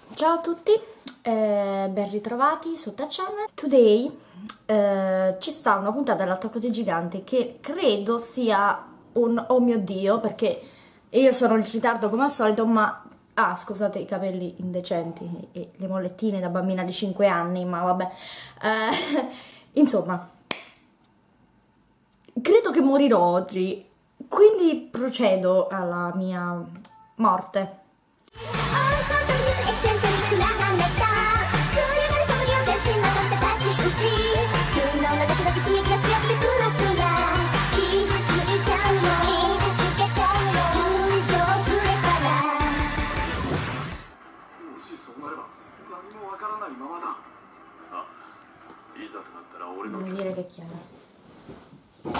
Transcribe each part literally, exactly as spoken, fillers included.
Ciao a tutti, eh, ben ritrovati su Touch Channel. Today eh, ci sta una puntata dell'Attacco dei Giganti che credo sia un oh mio Dio, perché io sono in ritardo come al solito, ma ah, scusate i capelli indecenti e le mollettine da bambina di cinque anni, ma vabbè. Eh, insomma, credo che morirò oggi, quindi procedo alla mia morte. Non dire che chiama.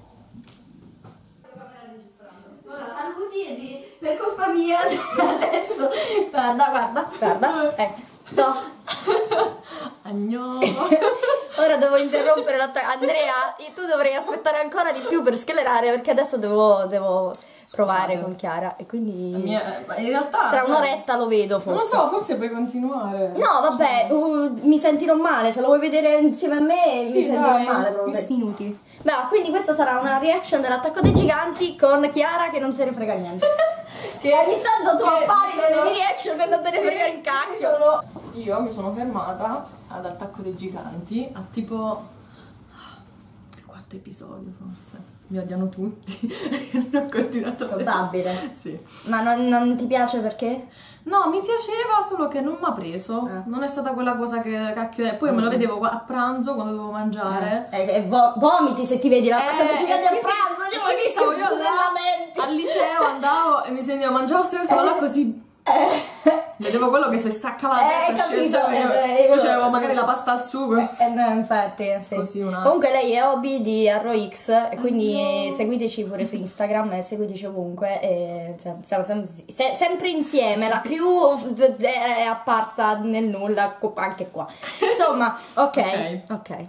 Ora saluti e di per colpa mia adesso. Guarda, guarda, guarda. Ecco. Agno. Ora devo interrompere l'attacco. Andrea, tu dovrei aspettare ancora di più per sclerare, perché adesso devo, devo provare Scusate. con Chiara. E quindi mia, in realtà tra un'oretta lo vedo forse. Non lo so, forse puoi continuare. No, vabbè, uh, mi sentirò male. Se lo vuoi vedere insieme a me, sì, mi sentirò dai. male proprio. Minuti. Beh, quindi questa sarà una reaction dell'Attacco dei Giganti con Chiara che non se ne frega niente. Che ogni tanto tu appari nelle mie reaction e non te ne frega il cacchio. Sono... Io mi sono fermata ad Attacco dei Giganti a tipo il quarto episodio forse. Mi odiano tutti. Non ho continuato. Probabile. Sì. Ma non, non ti piace perché? No, mi piaceva, solo che non mi ha preso. Eh. Non è stata quella cosa che cacchio è. Poi mm. me lo vedevo a pranzo quando dovevo mangiare. Eh. E, e vo vomiti se ti vedi l'Attacco dei Giganti a pranzo. Cioè, ma che stavo io là, al liceo andavo e mi sentivo, mangiavo stavo stavo eh. là così. Eh. Vedevo quello che si staccava la eh, testa, capito, io, eh, io c'avevo magari la pasta al sugo. Eh, eh, no, infatti, sì. Così una... Comunque lei è hobby di Arrow X, e quindi no. seguiteci pure su Instagram e seguiteci ovunque. E, cioè, siamo sem se sempre insieme, la crew è apparsa nel nulla anche qua. Insomma, ok. Ok. okay.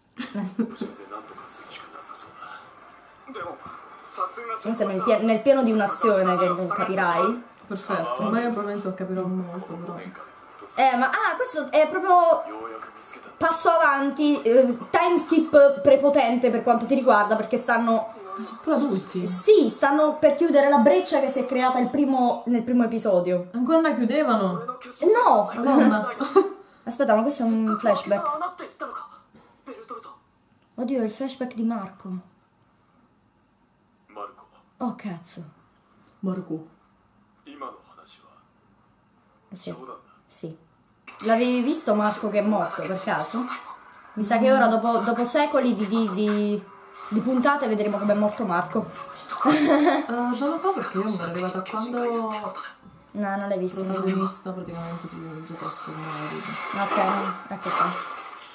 Siamo nel, pie nel pieno di un'azione che non capirai. Perfetto, ma io probabilmente lo capirò molto però. Eh, ma ah, questo è proprio passo avanti, eh, time skip prepotente per quanto ti riguarda, perché stanno... Ma sono pure adulti? Sì, stanno per chiudere la breccia che si è creata il primo, nel primo episodio. Ancora non la chiudevano? No! Madonna. Aspetta, ma questo è un flashback. Oddio, è il flashback di Marco. Oh, cazzo. Marco. Sì, sì. L'avevi visto Marco che è morto per caso? Mi sa che ora dopo, dopo secoli di, di, di, di puntate vedremo come è morto Marco. uh, non lo so perché io mi sono arrivata quando... No, non l'hai visto. Non l'ho vista praticamente si è trasformato. Ok, ecco qua.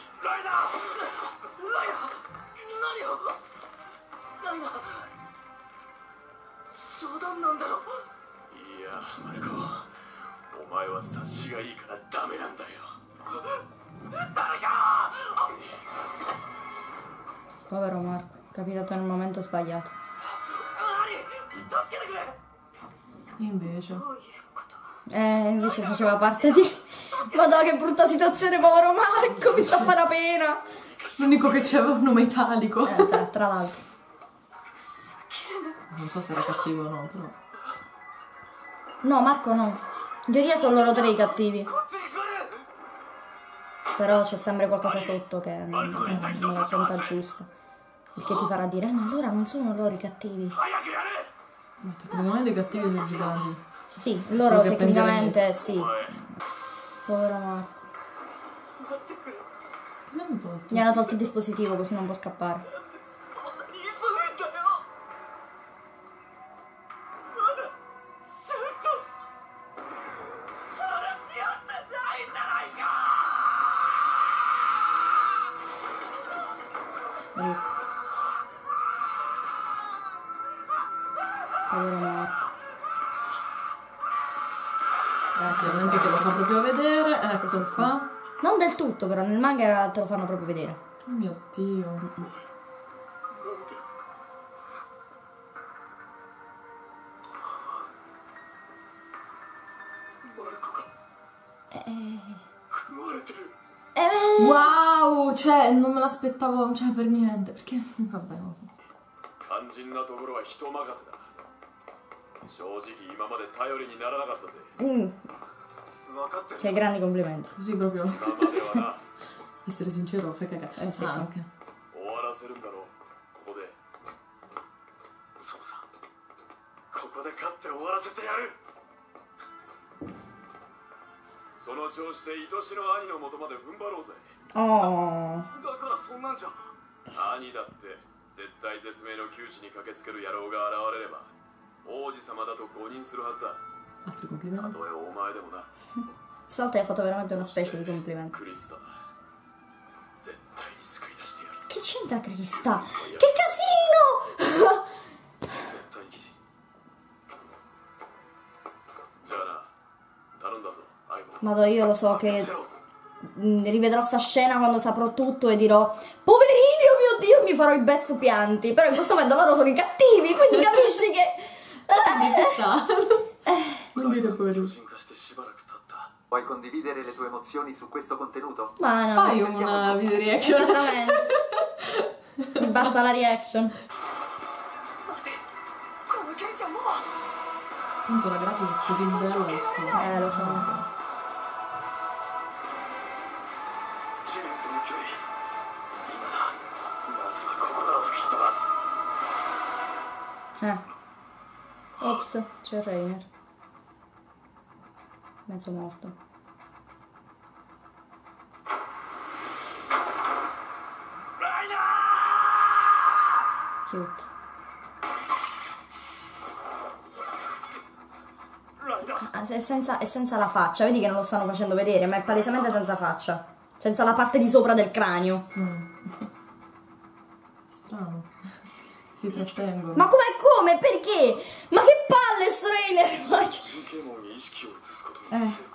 Povero Marco, capitato nel momento sbagliato. Invece. Eh, invece faceva parte di... Madonna, che brutta situazione, povero Marco, mi sta a fare una pena. L'unico che c'era un nome italico. Eh, tra, tra l'altro. Non so se era cattivo o no, però. No, Marco no. In teoria sono loro tre i cattivi. Però c'è sempre qualcosa sotto che non, non, non me la conta giusta. Il che ti farà dire, eh, ma allora non sono loro i cattivi. Ma tecnicamente i cattivi sono i giganti. Sì, loro tecnicamente sì. Povero Marco. Gli hanno tolto? Gli hanno tolto il dispositivo così non può scappare. Povero Marco. Ovviamente te lo fa proprio vedere, ecco sì, sì, qua. Sì. Non del tutto, però nel manga te lo fanno proprio vedere. Oh mio Dio. Eh, wow, cioè non me l'aspettavo, cioè per niente, perché vabbè, non so. mm. Che grandi complimenti. Così proprio. Essere sincero, fai cagare. Eh sì, ah, sì. Ok. その調子で愛しの兄の元まで踏ん張ろうぜ。 Oh. だからそんなんじゃ。兄だって絶対絶命の窮地に駆けつける野郎が現れれば王子様だと誤認するはずだ。 Altri た complimenti. とえお前でもな。 Stavolta hai fatto veramente una specie di complimento. クリスタ、絶対に救い出してやるぞ。 Che c'entra Crista? Che casino! 絶対に。じゃあな、頼んだぞ、相棒。 Madonna, io lo so che mm, rivedrò sta scena quando saprò tutto e dirò poverini, oh mio Dio, mi farò i best pianti. Però in questo momento loro sono i cattivi, quindi capisci che... Quindi ci sta. Non dire pure. Vuoi condividere le tue emozioni su questo contenuto? Ma no, Fai una video reaction. esattamente. Mi basta la reaction. Tanto la grafica è così bella. Eh, lo so. Eh. Ops, c'è Rainer. Mezzo morto. Cute. Ah, è senza, è senza la faccia, vedi che non lo stanno facendo vedere, ma è palesemente senza faccia. Senza la parte di sopra del cranio. Mm. Strano. Si trattengono. Ma come come? Perché? Ma che palle Strainer! Ma... Eh.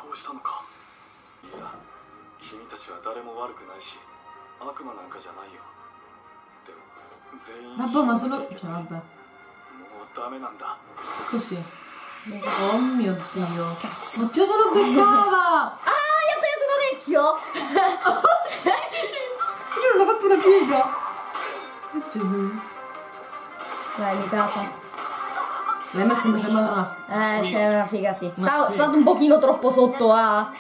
Vabbè, ma solo... Cioè, vabbè. Così. Oh mio Dio. Cazzo. Oddio, se lo beccava! Ah, gli ha tagliato un orecchio! Io non ho fatto una piega! Gesù. Dai, mi casa. Lei mi sembra sembrata una... Eh, sì. sei una figa, sì. Ma Sta, sì. stato un pochino troppo sotto a...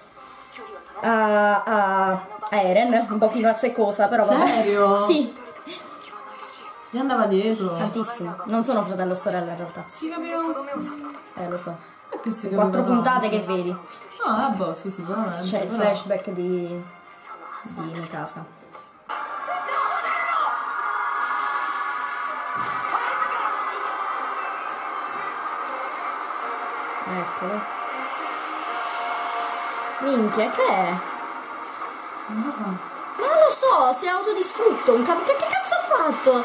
a... a... a Eren, un pochino azzeccosa, però vabbè. Serio? Sì, Gli andava dietro. tantissimo. Non sono fratello e sorella in realtà. Si capiva... Eh, lo so. E che si Quattro capiva puntate tanto. che vedi. Ah, vabbè, sì, sicuramente. C'è il però- flashback di... di Mikasa. Eccolo. Minchia, che è? Non lo fa. Ma non lo so, si è autodistrutto. Un cap- che, che cazzo ha fatto?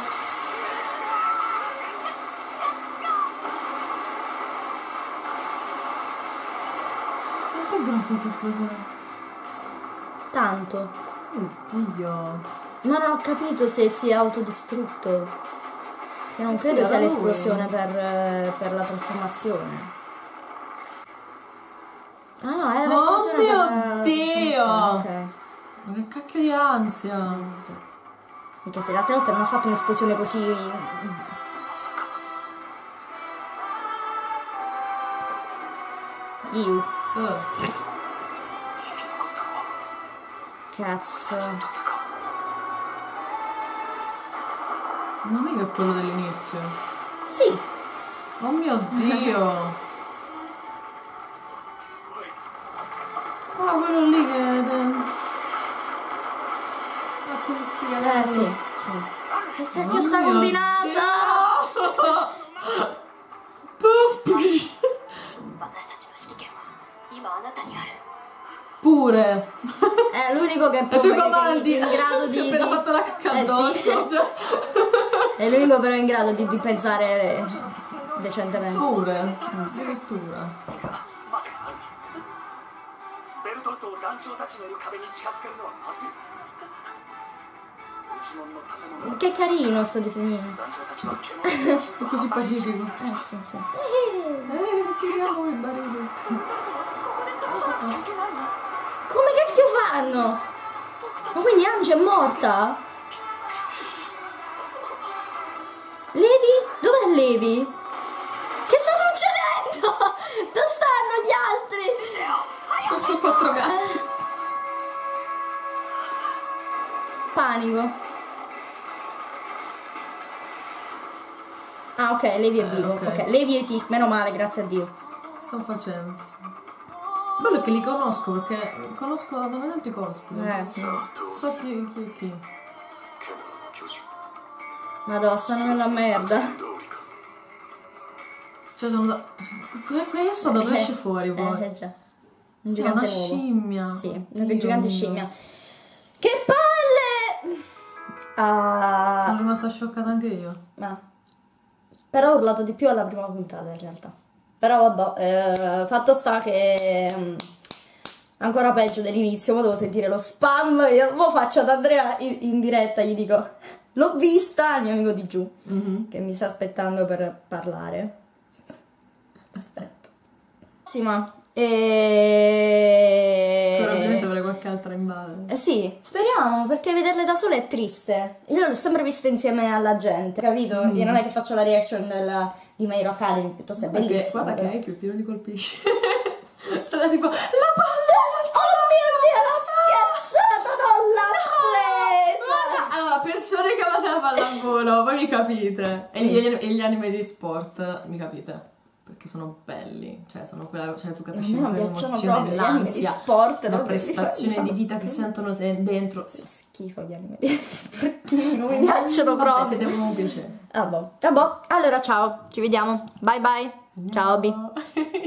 Quanto è grossa questa esplosione? Tanto. Oddio. Ma non ho capito se si è autodistrutto. Che non Eh sì, credo sia era lui. l'esplosione per, eh, per la trasformazione. Ah no, era Oh l'esplosione mio per la Dio! trasformazione, ok. Ma che cacchio di ansia. Perché se le altre volte non ha fatto un'esplosione così... Iu. Eh. Cazzo. Ma mica è quello dell'inizio. Sì. Oh mio Dio. Ah, quello lì che... Ma cosa si chiama? Eh sì, sì. Che cacchio Oh sta mio combinando? Puff. Pure. È l'unico che può E tu che- che- comandi. in grado Si è di... appena di- fatto la cacca Eh, addosso. sì. Cioè. È l'unico però in grado di, di pensare decentemente. Pure. Addirittura. ベルトルトを団長たちのいる壁に近づけるのはまずい。内門の建物は Che carino sto disegnino. 団長たちは獣の中心と Così 挟み撃ち pacifico. Eh sì, sì. Eh, tiriamo il barile. ベルトルトはここで倒さなくちゃいけないの。 fanno? Ma quindi Angie è morta? Levi? Dov'è Levi? Che sta succedendo? Dove stanno gli altri? Sono solo quattro gatti. Eh. Panico. Ah, ok, Levi è Eh, vivo. ok. Ok, Levi esiste, meno male, grazie a Dio. Sto facendo. Bello che li conosco perché conosco da me tanti cosplay. Eh. さあどう So する chi, chi, chi. 獣の巨人 Madonna, stanno nella merda. 通りか Cioè sono da... que- Questo da dove esce fuori Eh, poi? eh già. Un Sì, gigante una nuovo. scimmia. Sì, una Dio gigante mio. scimmia. Che palle! Ah, Sono rimasta scioccata anche io. ma- però ho urlato di più alla prima puntata in realtà. Però vabbè, eh, fatto sta che mm, ancora peggio dell'inizio, ma devo sentire lo spam. Io mo faccio ad Andrea in, in diretta, gli dico l'ho vista, il mio amico di giù, Mhm. che mi sta aspettando per parlare. Aspetta. Prossima. E... Probabilmente avrei qualche altra in base. Eh sì, speriamo, perché vederle da sole è triste. Io le ho sempre viste insieme alla gente, capito? Mm. Io non è che faccio la reaction della, di My Hero Academy, piuttosto è Guarda che, bellissima. guarda che però. Aikyu pieno di colpisce. Sta là tipo, la palla! Oh mio Dio, l'ho schiacciata, non l'ha presa! Allora, persone che amate la pallavolo, voi mi capite. E gli, e gli anime di sport, mi capite. Perché sono belli, cioè sono quella, cioè tu capisci A me non quella piacciono emozione, proprio gli anime di l'ansia, sport, la proprio, prestazione mi fanno- di vita che sentono te dentro. Che schifo gli anime sportivi, non mi piacciono Vabbè, proprio. ti devono piacere. Ah boh. Ah boh. Allora ciao, ci vediamo. Bye bye. Ciao Obi. No.